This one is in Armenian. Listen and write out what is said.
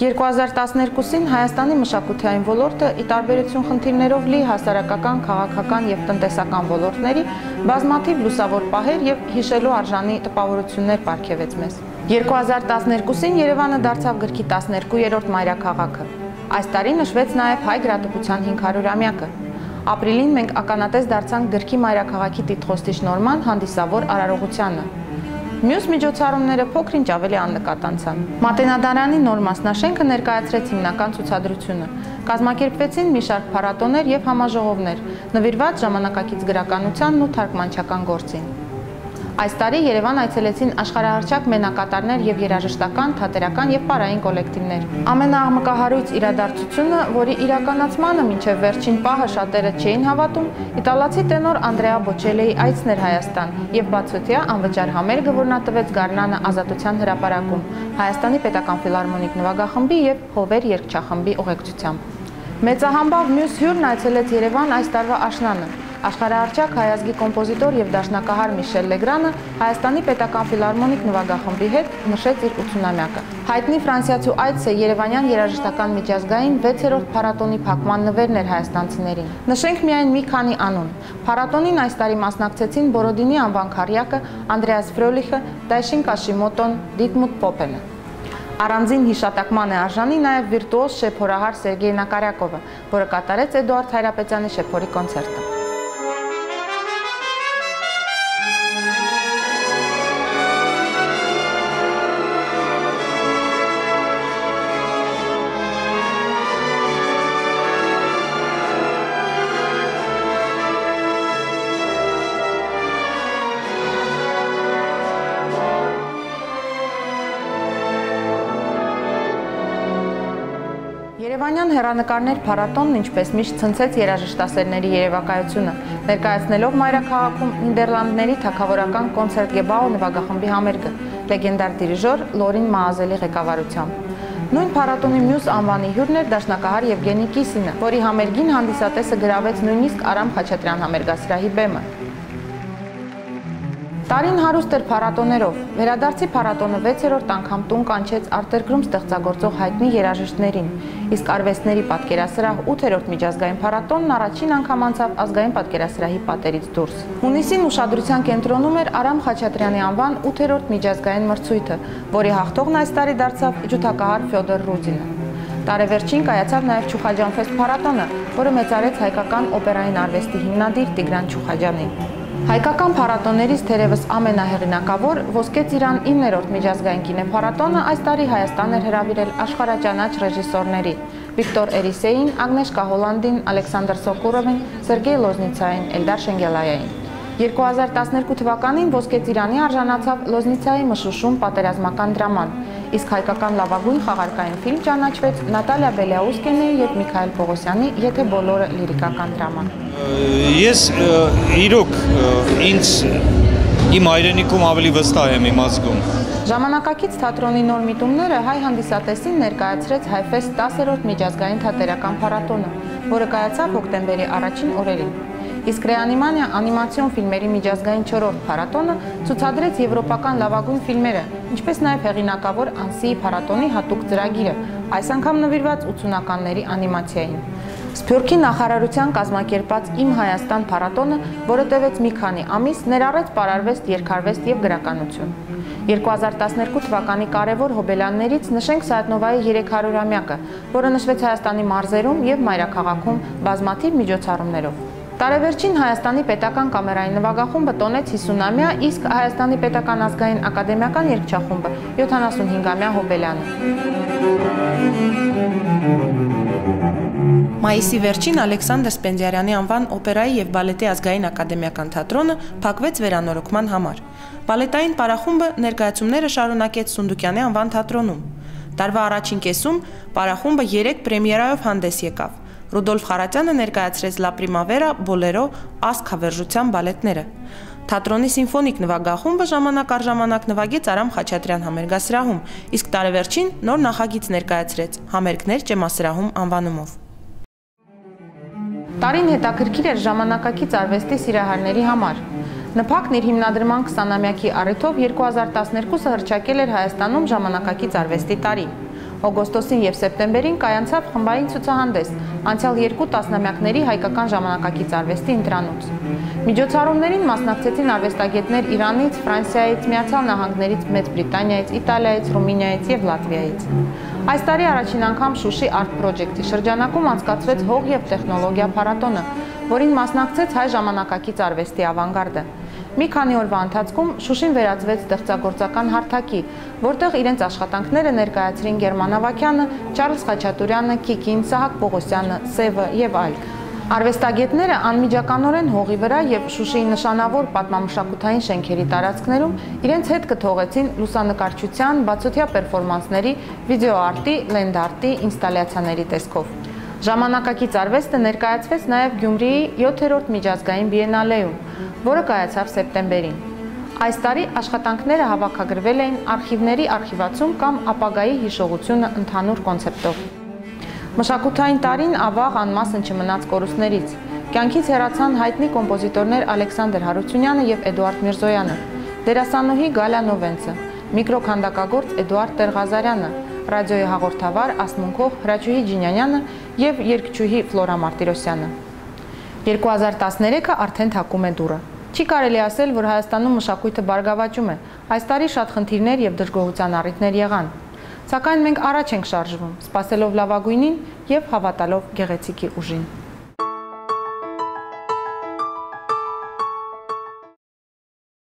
2012-ին Հայաստանի մշակութային ոլորտը ի տարբերություն խնդիրներով լի հասարակական, քաղաքական և տնտեսական ոլորտների բազմաթիվ լուսավոր պահեր և հիշելու արժանի տպավորություններ պարգևեց մեզ։ 2012-ին Երևանը դարձավ գրքի 12-րդ մայրաքաղաքը։ Այս տարի նշվեց նաև հայ գրատպության 500-ամյակը։ Ապրիլին մենք ականատես դարձանք գրքի մայրաքաղաքի տիտղոսի շնորհման հանդիսավոր արարողությանը։ Մյուս միջոցառումները փոքր-ինչ ավելի աննկատ անցան։ Մատենադարանի նոր մասնաշենքը ներկայացրեց հիմնական ցուցադրությունը։ Կազմակերպվեցին մի շարք փառատոներ և համաժողովներ, նվիրված ժամանակակից գրականությանն ու թարգմանչական գործին։ Այս տարի Երևան այցելեցին աշխարհահռչակ մենակատարներ և երաժշտական, թատերական և պարային կոլեկտիվներ։ Ամենաաղմկահարույց իրադարձությունը, որի իրականացմանը մինչև վերջին պահը շատերը չէին հավատում, իտալացի տենոր Անդրեա Բոչելիի այցն էր Հայաստան և բացօթյա անվճար համերգը, որ նա տվեց Գարնանը Ազատության հրապարակում, Հայաստանի պետական ֆիլհարմոնիկ նվագախմբի և Հովեր երգչախմբի ուղեկցությամբ։ Մեծահամբավ մյուս հյուրն այցելեց Երևան այս տարվա աշնանը։ Աշխարհահռչակ հայազգի կոմպոզիտոր և դաշնակահար Միշել Լեգրանը Հայաստանի պետական ֆիլհարմոնիկ նվագախմբի հետ նշեց իր 80-ամյակը։ Հայտնի ֆրանսիացու այցը երևանյան երաժշտական միջազգային 6-րդ փառատոնի փակման նվերն էր հայաստանցիներին։ Նշենք միայն մի քանի անուն։ Փառատոնին այս տարի մասնակցեցին Բորոդինի անվան քառյակը, Անդրեաս Ֆրոլիխը, Դայշին Կաշիմոտոն, Դիտմուտ Պոպենը։ Առանձին հիշատակման է արժանի նաև վիրտուոզ շեփորահար Սերգեյ Նակարյակովը, որը կատարեց Էդուարդ Հայրապետյանի շեփորի կոնցերտը։ Երևանյան հեռանկարներ փառատոնն ինչպես միշտ ցնցեց երաժշտասերների երևակայությունը, ներկայացնելով մայրաքաղաքում Նիդերլանդների թագավորական կոնցերտգեբաու նվագախմբի համերգը, լեգենդար դիրիժոր Լորին Մաազելի ղեկավարությամբ։ Նույն փառատոնի մյուս անվանի հյուրն էր դաշնակահար Եվգենի Կիսինը, որի համերգին հանդիսատեսը գրավեց նույնիսկ Արամ Խաչատրյան համերգասրահի բեմը։ Տարին հարուստ էր փառատոներով։ Վերադարձի փառատոնը 6-րդ անգամ տուն կանչեց արտերկրում ստեղծագործող հայտնի երաժիշտներին, իսկ արվեստների պատկերասրահ 8-րդ միջազգային փառատոնն առաջին անգամ անցավ ազգային պատկերասրահի պատերից դուրս։ Հունիսին ուշադրության կենտրոնում էր Արամ Խաչատրյանի անվան 8-րդ միջազգային մրցույթը, որի հաղթողն այս տարի դարձավ ջութակահար Ֆյոդոր Ռուդինը։ Տարեվերջին կայացավ նաև Չուխաջանֆեստ փառատոնը, որը մեծարեց հայկական օպերային արվեստի հիմնադիր Տիգրան Չուխաջյանին։ Հայկական փառատոներից թերևս ամենահեղինակավոր Ոսկե ծիրան 9-րդ միջազգային կինոփառատոնը այս տարի Հայաստան էր հրավիրել աշխարհաճանաչ ռեժիսորների Վիկտոր Էրիսեին, Ագնեշկա Հոլանդին, Ալեքսանդր Սոկուրովին, Սերգեյ Լոզնիցային, Էլդար Շենգելայային։ 2012 թվականին Ոսկե ծիրանի արժանացավ Լոզնիցայի մշուշում պատերազմական դրաման, իսկ հայկական լավագույն խաղարկային ֆիլմ ճանաչվեց Նատալիա Բելիաուսկենիի և Միքայել Պողոսյանի «Եթե բոլորը» լիրիկական դրաման։ Ես իրոք ինձ իմ հայրենիքում ավելի վստահ եմ իմ ազգում։ Ժամանակակից թատրոնի նոր միտումները հայ հանդիսատեսին ներկայացրեց Հայֆեստ 10-րդ միջազգային թատերական փառատոնը, որը կայացավ հոկտեմբերի առաջին օրերին։ Իսկ Ռեանիմանիա անիմացիոն ֆիլմերի միջազգային 4-րդ փառատոնը ցուցադրեց եվրոպական լավագույն ֆիլմերը, ինչպես նաև հեղինակավոր Անսիի փառատոնի հատուկ ծրագիրը, այս անգամ նվիրված 80-ականների անիմացիային։ Սփյուռքի նախարարության կազմակերպած «Իմ Հայաստան» փառատոնը, որը տևեց մի քանի ամիս, ներառեց պարարվեստ, երգարվեստ և գրականություն։ 2012 թվականի կարևոր հոբելյաններից նշենք Սայաթնովայի 300-ամյակը, որը նշվեց Հայաստանի մարզերում և մայրաքաղաքում բազմաթիվ միջոցառումներով։ Տարեվերջին Հայաստանի պետական կամերային նվագախումբը տոնեց 50-ամյա, իսկ Հայաստանի պետական ազգային ակադեմիական երգչախումբը 75-ամյա հոբելյանը։ Մայիսի վերջին Ալեքսանդր Սպենդիարյանի անվան օպերայի և բալետի ազգային ակադեմիական թատրոնը փակվեց վերանորոգման համար։ Բալետային պարախումբը ներկայացումները շարունակեց Սունդուկյանի անվան թատրոնում։ Տարվա առաջին կեսում պարախումբը 3 պրեմիերայով հանդես եկավ։ Ռուդոլֆ Խարատյանը ներկայացրեց Լա Պրիմավերա, Բոլերո, Ասկ հավերժության բալետները։ Թատրոնի սիմֆոնիկ նվագախումբը ժամանակ առ ժամանակ նվագեց Արամ Խաչատրյան համերգասրահում, իսկ տարեվերջին նոր նախագիծ ներկայացրեց «Համերգներ Ճեմասրահում» անվանումով։ Տարին հետաքրքիր էր ժամանակակից արվեստի սիրահարների համար։ ՆՓԱԿ-ն իր հիմնադրման 20-ամյակի առիթով 2012-ը հռչակել էր Հայաստանում ժամանակակից արվեստի տարի։ Օգոստոսին եւ սեպտեմբերին կայանցավ խմբային ցուցահանդես, անցյալ 2 տասնամյակների հայկական ժամանակակից արվեստի ընտրանուց։ Միջոցառումներին մասնակցեցին արվեստագետներ Իրանից, Ֆրանսիայից, Միացյալ Նահանգներից, Մեծ Բրիտանիայից, Իտալիայից, Ռումինիայից եւ Լատվիայից։ Այս տարի առաջին անգամ Շուշի Art Project-ի շրջանակում անցկացվեց հող եւ տեխնոլոգիա փառատոնը, որին մասնակցեց հայ ժամանակակից արվեստի ավանգարդը։ Մի քանի օրվա ընթացքում Շուշին վերածվեց ստեղծագործական հարթակի, որտեղ իրենց աշխատանքները ներկայացրին Գերման Ավագյանը, Չարլզ Խաչատուրյանը, Կիկին, Սահակ Պողոսյանը, Սևը եւ այլ։ Արվեստագետները անմիջականորեն հողի վրա եւ Շուշիի նշանավոր պատմամշակութային շենքերի տարածքներում իրենց հետ կթողեցին լուսանկարչության, բացօթյա պերֆորմանսների, վիդեոարտի, լենդարտի, ինստալյացիաների տեսքով։ Ժամանակակից արվեստը ներկայացվեց նաև Գյումրիի 7-րդ միջազգային բիենալեում, որը կայացավ սեպտեմբերին։ Այս տարի աշխատանքները հավաքագրվել էին արխիվների արխիվացում կամ ապագայի հիշողությունը ընդհանուր կոնցեպտով։ Մշակութային տարին ավաղ անմասն չմնաց կորուստներից։ Կյանքից հեռացան հայտնի կոմպոզիտորներ Ալեքսանդր Հարությունյանը եւ Էդուարդ Միրզոյանը, դերասանուհի Գալա Նովենցը, միկրոքանդակագործ Էդուարդ Տեր-Ղազարյանը, ռադիոյի հաղորդավար ասմունքող Հրաչուհի Ջինյանյանը եւ երգչուհի Ֆլորա Մարտիրոսյանը։ 2013-ը արդեն թակում է դուռը։ Չի կարելի ասել, որ Հայաստանում մշակույթը բարգավաճում է։ Այս տարի շատ խնդիրներ եւ դժգոհության առիթներ եղան։ Սակայն մենք առաջ ենք շարժվում, սպասելով լավագույնին եւ հավատալով գեղեցիկի ուժին։